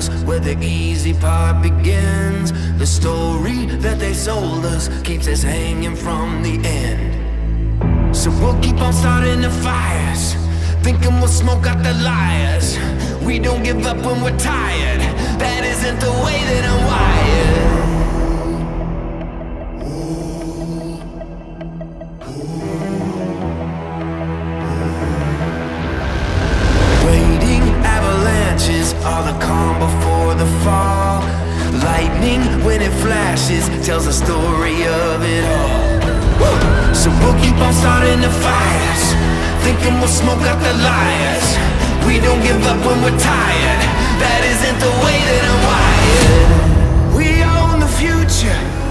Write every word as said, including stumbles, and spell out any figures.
us where the easy part begins. The story that they sold us keeps us hanging from the end. So we'll keep on starting the fires, thinking we'll smoke out the liars. We don't give up when we're tired. That isn't the way that I'm wired. Are the calm before the fall. Lightning, when it flashes, tells the story of it all. Woo! So we'll keep on starting the fires, thinking we'll smoke out the liars. We don't give up when we're tired. That isn't the way that I'm wired. We own the future.